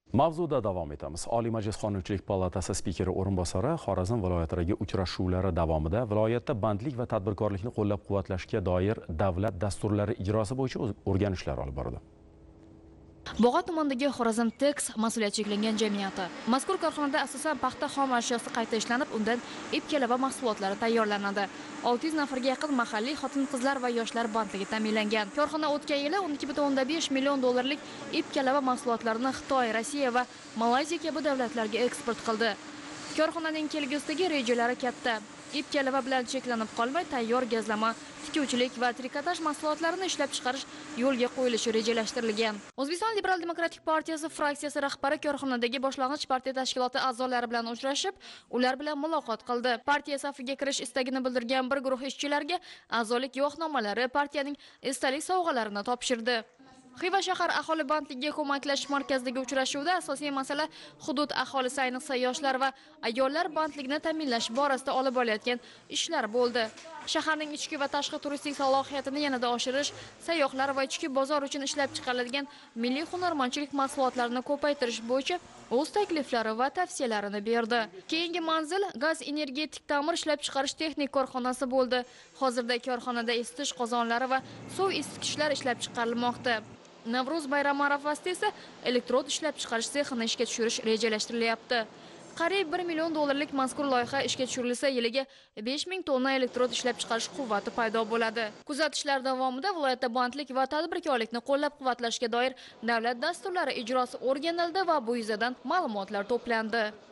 Mavzuda davom etamiz. Oliy Majlis Qonunchilik palatasi spikeri o'rinbosari Xorazm viloyatidagi uchrashuvlari davomida viloyatda bandlik va tadbirkorlikni qo'llab-quvvatlashga doir davlat dasturlari ijrosi bo'yicha o'rganishlar olib bordi. Bo'g'ot tumanidagi Xorazm Tex mas'uliyat cheklangan jamiyati. Mazkur korxonada asosan paxta xom ashyosi qayta ishlanib, undan ip kalava mahsulotlari tayyorlanadi. 600 nafarga yaqin mahalliy xotin-qizlar va yoshlar bandligi ta'minlangan. Korxona o'tgan yili 12,5 million dollarlik ip kalava mahsulotlarini Xitoy, Rossiya va Malayziya kabi davlatlarga eksport qildi. Korxonaning kelgusidagi rejalari katta. Ip kalava bilan cheklanib qolmay, tayyor gazlama, tikuvchilik va trikotaj mahsulotlarini ishlab chiqarish yo'lga qo'yilishi rejalashtirilgan. O'zbekiston Liberal Demokratik partiyasi fraksiyasi rahbari korxonadagi boshlang'ich partiya tashkiloti a'zolari bilan uchrashib, ular bilan muloqot qildi. Partiya safiga kirish istagini bildirgan bir guruh ishchilarga a'zolik guvohnomalari, partiyaning esdalik sovg'alarini topshirdi. Xiva shahar aholi bandligiga ko'maklashish markazidagi uchrashuvda asosiy masala hudud aholisi, ayniqsa yoshlar va ayollar bandligini ta'minlash borasida olib borayotgan ishlar bo'ldi. Shaharning ichki va tashqi turistik salohiyatini yanada oshirish, sayyohlar va ichki bozor uchun ishlab chiqariladigan milliy hunarmandchilik mahsulotlarini ko'paytirish bo'yicha o'z takliflari va tavsiyalarini berdi. Keyingi manzil gaz energetik ta'mir ishlab chiqarish texnik korxonasi bo'ldi. Hozirda korxonada isitish qozonlari va suv isitgichlar ishlab chiqarilmoqda. Navruz bayrami arafasida esa elektrod ishlab chiqarish sexini ishga tushirish rejalashtirilyapti. Qariyb 1 million dollarlik mazkur loyiha ishga tushirilsa, yiliga 5000 tonna elektrod ishlab chiqarish quvvati paydo bo'ladi. Kuzatishlar davomida viloyatda bandlik va tadbirkorlikni qo'llab-quvvatlashga doir davlat dasturlari ijrosi o'rganildi va bu yuzasidan ma'lumotlar to'plandi.